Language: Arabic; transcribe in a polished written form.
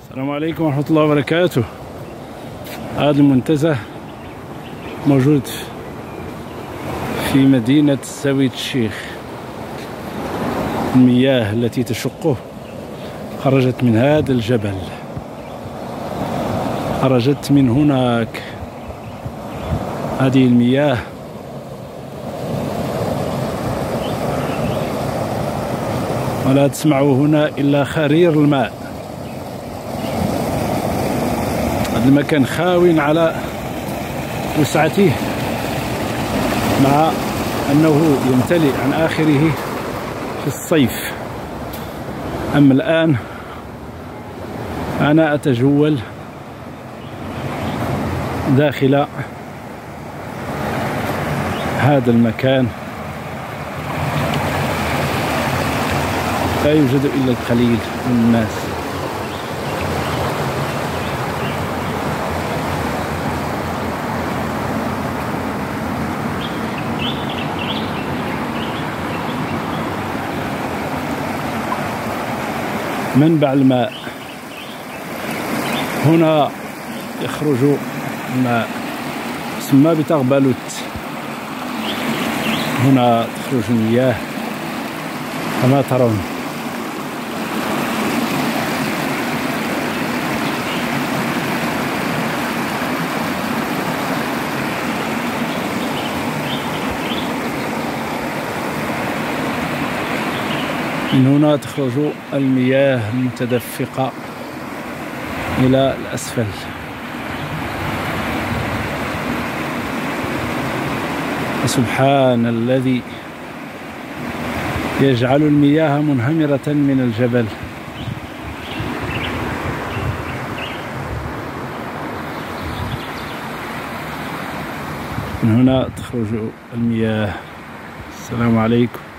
السلام عليكم ورحمة الله وبركاته. هذا المنتزه موجود في مدينة زاوية الشيخ. المياه التي تشقه خرجت من هذا الجبل، خرجت من هناك. هذه المياه ولا تسمعوا هنا إلا خرير الماء. هذا المكان خاوٍ على وسعته، مع أنه يمتلئ عن آخره في الصيف. أما الآن أنا أتجول داخل هذا المكان، لا يوجد إلا القليل من الناس. منبع الماء هنا يخرج الماء، يسمى بتغبلوت. هنا تخرج المياه كما ترون. من هنا تخرج المياه المتدفقة إلى الأسفل. سبحان الذي يجعل المياه منهمرة من الجبل. من هنا تخرج المياه. السلام عليكم.